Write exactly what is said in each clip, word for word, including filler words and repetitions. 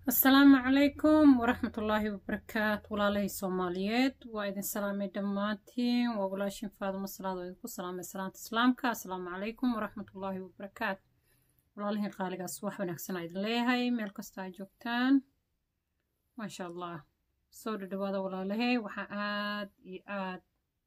السلام عليكم ورحمة الله وبركاته والله الصوماليات وإذن سلامي دماتي وولاشين فاضل الصلاة وإذنكم سلام السلام تسلامك السلام عليكم ورحمة الله وبركاته والله خالق الصباح ونكسنا إذن ليهاي ميلك استاجوكتان ما شاء الله صور دوادة والله وحااد إياد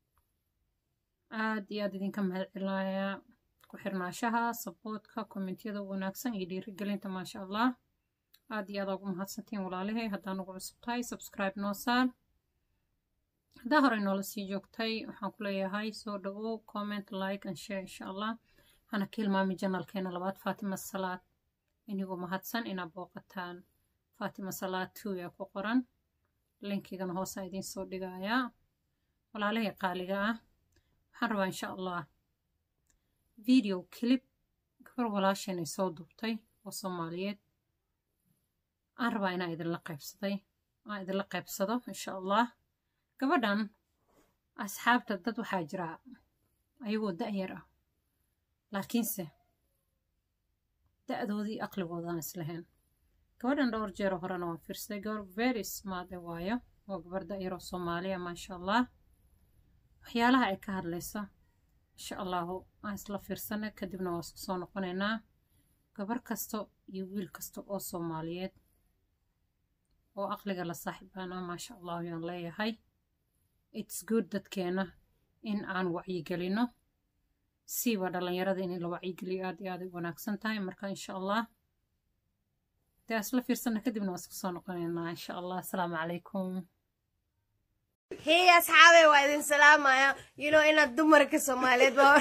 آد إياد إذن كم هالعلايا كحرناشها صبوتك كومنتيدا ونكسن يدير قلنت ما شاء الله aad iyo aad ugu mahadsantiin walaalahay haddaan ugu cusub tahay subscribe noo saar haddaa horey noola sii joogtay waxaan ku leeyahay soo dhawow comment like and share insha allah hana ka hilmaami janalkeena labaad Fatima Salaad inigoo mahadsan inaad booqataan Fatima Salaad two yaa ku qoran linkigana hoose idiin soo dhigayaa walaalahay qaaliga ah waxaan rabaa insha allah video clip gabar walaasheen ay soo duubtay oo Soomaaliyeed aan rabaa inaan idinla qaybsaday aan idinla qaybsado insha allah gabadhan asxaabta dad waxaa jira ayagoo da'yar ah laakiinse da'doodii aqligoodaan islahayn gabadhan dhowr jeer horena waan fiirsaday gabar very smart waayo waa gabar da'yar oo Soomaaliya maasha allah waxyaalaha ay ka hadlaysa insha allahu aan isla fiirsanay kadibna waan isku soo noqonaynaa gabar kasta iyo wiil kasta oo Soomaaliyeed oo aqliga la saaxiibana ma sha Allah yaan leeyahay it's good dadkeena in aan wacyi gelino siiba dhalinyarada in la wacyi geliyo aad iyo aad u wanaagsan tahay marka insha Allah taas la fiirsana kadibna waan isku soo noqonaynaa insha Allah assalaamu calaykum hey asxaabe waa idin salaamaya you know inaad dumarka Soomaaliyeed waa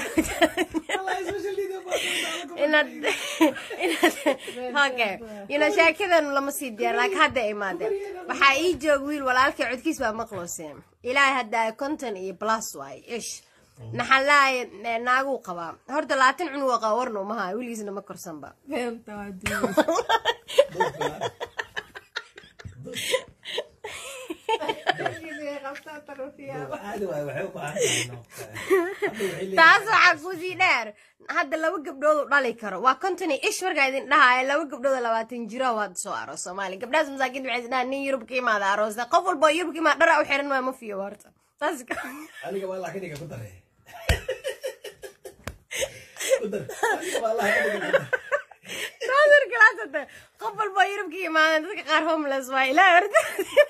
inaad inaad okay you know sheekadan lama sii diyaar laakiin hadda imaadeen waxa ii joog wiil walaalkay codkiis baa maqlooseen ilaahay hadda konton iyo plus way ish naxalaay naagu qaba horta labaatan cunug qaba warno ma haa wiliisna ma korsanba feenta waadii taas waxaa ku sii dheer hadda laba gabdhood u dhali karo waa konton ish markaa idin dhahaaya laba gabdhood labaatan jiro waad soo aroos Soomaali gabdhaas masaakiinta waxay isdhahaan nin Yurub ka imaada aroosta qof walba Yurub ka imaada dhar u xiran ma fiyo horta taas aniga wallahi ka dhiga ku daray ku dar aniga wallahi ka dhiga taasir kalaasada qof walba Yurub ka imaada dadka qaar homeless waa ilaa horta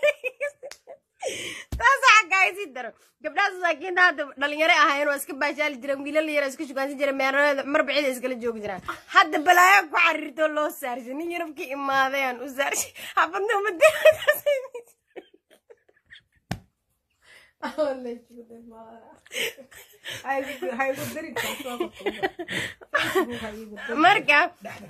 taas xaqay si daro gabdhaas masaakiinta hadda dhalinyaro ahaayeen waa iska baashaali jireen wiilal yar iska shukaansan jireen meerada marbicida iskala joogi jireen hadda balaayo ku xariirto loo saarshay nin Yurub ka imaadeen u saarshay habadna madadaas Olha que demora. Ai, ai, vou ter que marka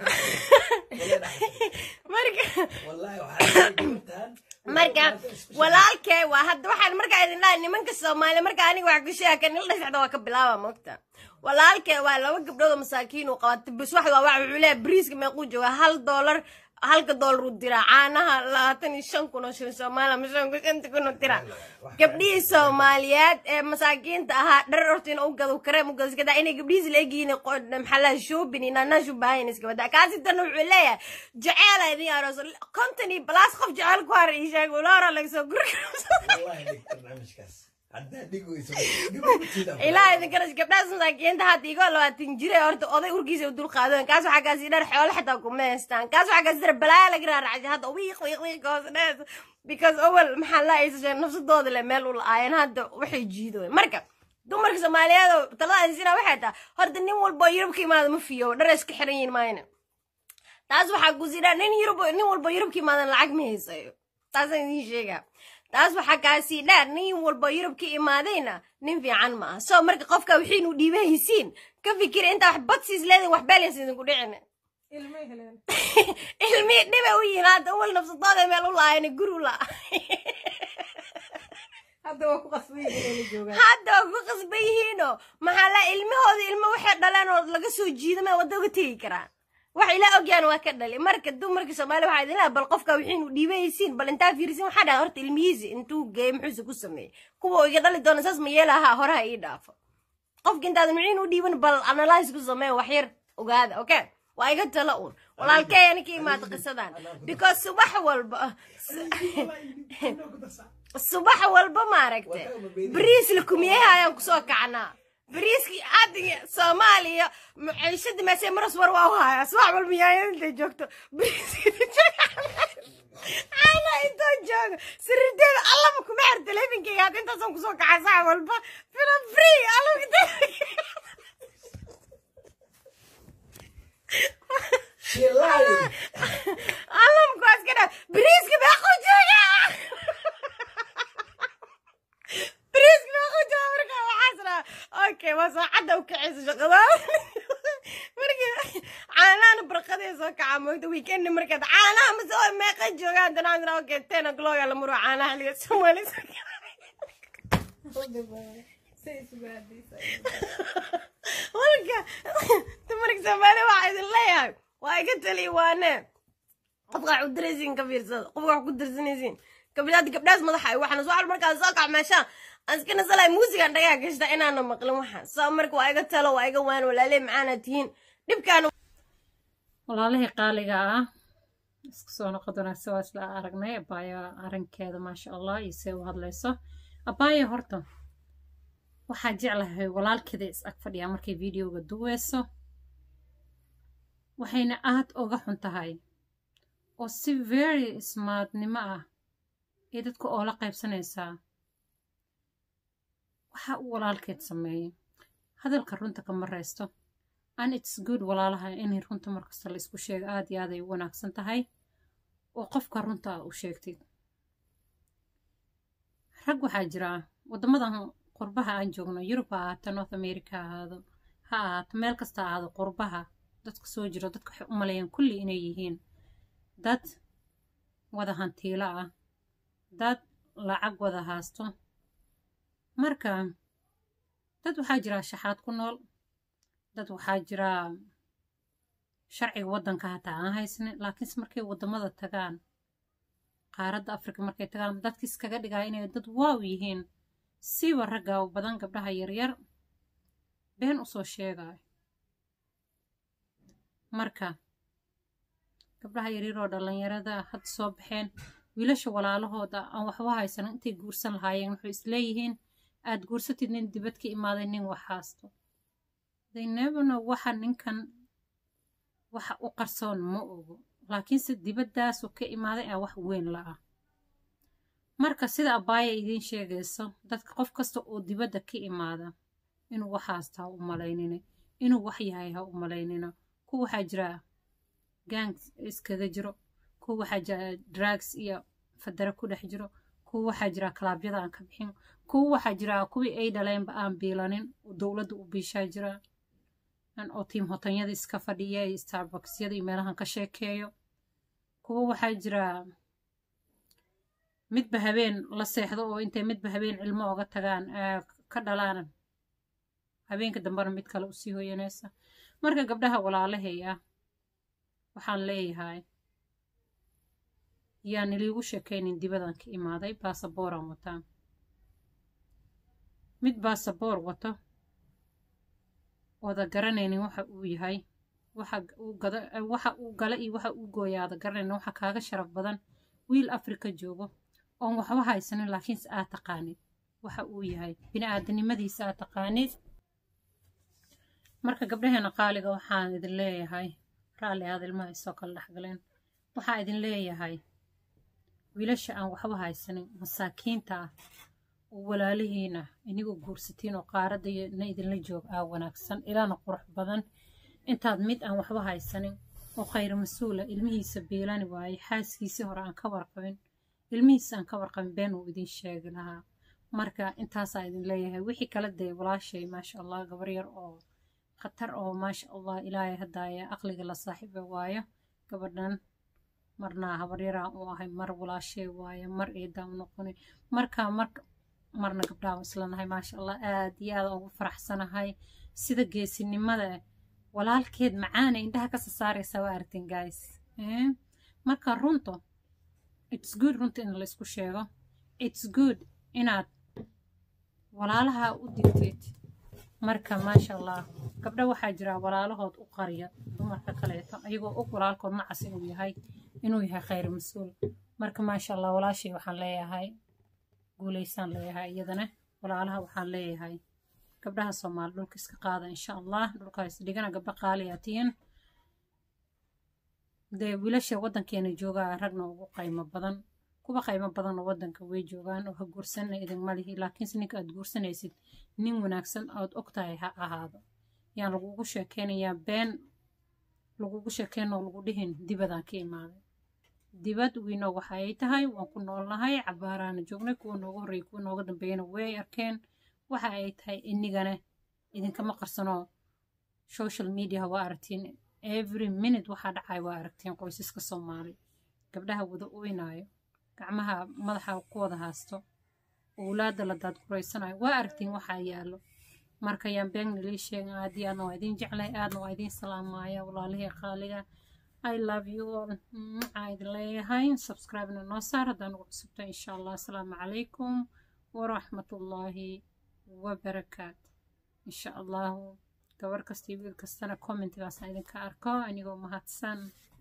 marka wallahi waxa marka walaalkay waa hadda waxaan marka idin lahayn nimanka Soomaali marka aniga wax ku sheekan il dhasacdo waa ka bilaaba moogta walaalkay waa laba gabdhood masaakiin oo qabta bis wax waa wax uu leeyahay briiska meequu jooga hal dollar halka dollar u dira caanaha labaatan iyo shan kun oo shilin Soomaali ma shan kun oo dira gabdhii Soomaaliyeed ee masaakiinta ahaa dhar hortiin oo gado kareem u gado inay gabdhiis leegiin maxalla shopping inana shubayn iska wada kaasi tan wuxuu leeyahay jacayl ay idin aroos company plus qof jacayl ku har ii sheeg walaal laga soo gurka wallahi barnaamijkaas hadda digu isu ilaa idin karash gabdhaas masaakiinta hadda igo labaatan jire horta oday urkiisa u dul qaadeen kaas waxa kaasi dhar xoolo xitaa ku meestaan kaas waxa kaasi dhar balaa laga raacay hadda wiiq wiiq wiiq goosneed because awal maxalla ay soo nafsadooda le meel u laayeen hadda waxay jiidooy marka dumarka Soomaaliyeed talada sina waxay taa horta nin walba Yurub ka imaado ma fiyo dhar iska xiran yihiin maayna taas waxa ku sii nin Yurub nin walba Yurub ka imaado lacag ma haysayo taas ay idin sheegaa taas waxa kaasi dheer nin walba Yurub ka imaadayna nin fiican ma aha soo marka qofka wixii uu dhiibahaysiin ka fikir inta wax badsiis leedahay wax baalaysiin ku dhicin ilmo heleen ilmi dhiba u yimaad awal nafsadooda meel u laayeen guru la hadda waa ku qasbayeen joogaan hadda ku qasbayeen maxaa la ilmahooda ilmo waxay dhalaan oo laga soo jiidamay wada uga tagi karaan wax ila ogyaan waa ka dhalay marka dumarka Soomaali waxa idin bal qofka wixii uu dhiibaysiin bal inta fiirsin waxa dhahay horta ilmihiisa intuu geey muxuu ku sameeyay kuwa iga dhali doona saas ma yeelaha horaha ii dhaafo qofka inta wixii uu dhiiban bal analyze ku sameeyo wax yar ogaada okay waa iga tala uun walaalkay aniki imaad qisadan because subax walba subax walba ma aragtay bariis la kumiyay ayaan ku soo kacnaa bariiski adiga Soomaaliya maciishada meesha maras war waa haya subax walba yaayeen inta joogto bariiski ana inta joogo sirrideeda alla ma kuma xir teleefinkayga hadda intaasaan ku soo kacay sax walba fila free alla Shilay. Alam ko as kada bariiski ba ko jooga bariiski ba ko jooga marka waxaasna okay waa saacada u kacayso shaqada marka caanaha barqadii soo kaca mooyda weekend marka caanaha ma soo meeqa joogaan danaan okay ten o'clock la maro caanaha liga Soomaali marka tamarka Soomaali waa idin leeyahay waa iga tali waane qofka u dressing ka fiirsado qofka ku darsanaysiin gabdhaad gabdhaas madaxa ay waxna soo markaa soo kac meesha askana salay muusiga dhagaa gashta inaana maqlin waxa soo marka waa iga talo waa iga waan walaalay macaana tihiin dhibkaan walaalihii qaaliga ah isku soo noqodona soo isla aragnay abaya arinkeeda ma sha Allah isee u hadlayso abaya horta waxa jeclahay walaalkeeda is ag fadhiya markay videoga duweyso waxayna aad uga xun tahay oo si very smart nima ah ee dadku oo la qaybsanaysaa waxa uu walaalkeed sameeyay hadalka runta ka mareysto and it's good walaalaha inay runta markasta la isku sheego aad iyo aad ay wanaagsan tahay oo qofka runta u sheegtid rag waxaa jira wadamadan qurbaha aan joogno Yurub ha North America ahaado ha ahaato meel kasta ahaado qurbaha dadka soo jiro dadka waxay u maleeyaan kulli inay yihiin dad wada hantiila ah dad lacag wada haasto marka dad waxaa jira shaxaad ku nool dad waxaa jira sharciga waddanka hataa aan haysan laakiin markay wadamada tagaan qaaradda Afrika markay tagaan dadka iskaga dhigaa inay dad waaw yihiin siba ragga oo badan gabdhaha yaryar been u soo sheegay marka gabdhaha yaryar oo dhalinyarada had soo baxeen wiilasha walaalahooda aan waxba haysan intay guursan lahaayeen wuxuu isleeyihiin aad guursatid nin dibad ka imaaday nin wax haasto they never know waxa ninkan waxa u qarsoon ma ogo laakiin si dibadaas oo ka imaaday aan wax weyn la ah marka sida abaya idin sheegayso dadka qof kasta oo dibadda ka imaada inuu wax haasta u maleynina inuu wax yahay ha u maleynina ku waxa jira gangs iskaga jiro ku waxa jira drugs iyo fadara ku dhex jiro ku waxa jira klaabyada aan ka bixin ku waxa jira kuwii ay dhaleen aan biilanin dawladdu u biisha jira aan oo team hotanyada iska fadhiyay Starbucks-yada iyo meelahan ka sheekeeyo kuwa waxa jira midba habeen la seexdo oo intay midba habeen ilmo uga tagaan ka dhalaan habeenka dambana mid kale u sii hooyanaysa marka gabdhaha walaalahay ah waxaan leeyahay yaan iliigu sheekaynin dibadan ka imaaday baasabooraan wataa mid baasaboor wato wada garanaynin waxa uu yahay waxa uu gada waxa uu gala iyo waxa uu gooyaada garanaynin waxa kaaga sharaf badan wiil Afrika joogo oo waxba haysan laakiin aad taqaanid waxa uu yahay bini'aadanimadiisa aad taqaanid marka gabdhaheena qaaliga waxaan idin leeyahay raali aad ilmaha isoo kala dhaxgaleen waxaan idin leeyahay wiilasha aan waxba haysan masaakiinta oo walaalihiina inigu guursatiin oo qaaradayna idin la joog aa wanaagsan ilaana qurux badan intaad mid aan waxba haysan oo khayr masuula ilmihiisa beelani waayay xaaskiisa hore aan ka warqabin ilmihiisa aan ka warqabin been uu idin sheegi lahaa marka intaas aan idin leeyahay wixii kala day walaashay ma sha Allah gabar yar oo khatar oo ma sha Allah ilaahay hadaaya aqliga la saaxiibo waayo gabadhan marna habar yar oo ahay mar walaashay waayo mar eedam noqonay marka marka marna gabdhaha islanahay ma sha Allah aad iyo aad ugu faraxsanahay sida geesinimada walaalkeed macaana indhaha ka saaraysa waa artin guys eh marka runto it's good runta in la isku sheego it's good inaad walaalaha u digteed marka maasha allah gabdha waxaa jira walaalahood u qariya dumarka kaleeto ayagoo og walaalkood nacas inuu yahay inuu yahay khayr mas-uul marka maasha allah walaashay waxaan leeyahay guulaysaan leeyahay iyadana walaalaha waxaan leeyahay gabdhaha soomaali dhulka iska qaada insha allah dhulkaas dhigana gabdha qaaliyaa tihiin dee wiilasha waddankeena joogaa ragna ugu qaymo badan kuwa qaymo badan oo waddanka way joogaan oo ha guursanna idin malihi laakiinse ninka aad guursanaysid nin wanaagsan ood og tahay ha ahaado yaan lagugu sheekeynayaa been lagugu sheekeynoo lagu dhihin dibadaan ka imaaday dibad wiino waxa ay tahay waan ku noolnahay cabaaraana joognay kuwa noogu horreeyay kuwa nooga dambeeyana way arkeen waxa ay tahay inigana idinkama qarsano social media waa aragtiin every minute waxaa dhacay waa aragtiin qoysaska soomaali gabdhaha wada oynaayo gacmaha madaxa ku wada haasto owlaada la daadguraysanayo waa aragtiin waxaa yaallo marka yaan beegna lii sheegan aad iyo aadna waa idiin jeclay aadna waa idiin salaamaya walaalihii qaaliga I love you all maxaa idin leeyahay subscribe-na noo saar haddaan ugu cusubta insha allah asalaamu calaykum waraxmatullaahi wabarakaatu insha allahu gabar kasta iyo wiil kastana commentigaasna idinka arko anigoo mahadsan